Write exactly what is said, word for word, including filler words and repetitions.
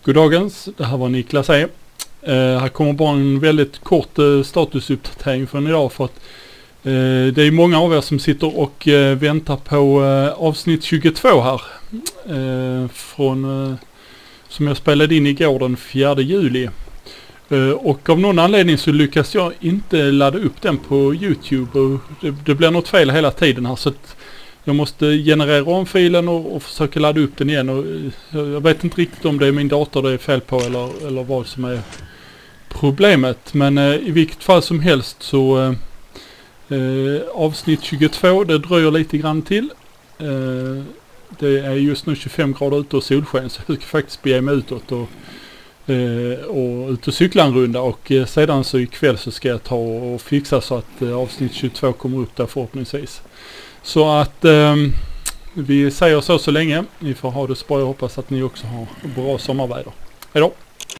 Goddagens, det här var Niklas E. Uh, här kommer bara en väldigt kort uh, statusuppdatering från idag för att uh, det är många av er som sitter och uh, väntar på uh, avsnitt tjugotvå här uh, från uh, som jag spelade in igår den fjärde juli. Uh, och av någon anledning så lyckas jag inte ladda upp den på YouTube och det, det blir något fel hela tiden här så att jag måste generera om filen och, och försöka ladda upp den igen. Och, uh, jag vet inte riktigt om det är min dator det är fel på eller, eller vad som är problemet. Men uh, i vilket fall som helst så uh, uh, avsnitt tjugotvå, det dröjer lite grann till. Uh, det är just nu tjugofem grader ute och solsken så jag ska faktiskt bege mig utåt och Uh, och ut och cykla en runda och uh, sedan så ikväll så ska jag ta och fixa så att uh, avsnitt tjugotvå kommer upp där förhoppningsvis. Så att um, vi säger så så länge. Ni får ha det så bra. Jag hoppas att ni också har bra sommarväder. Hej då!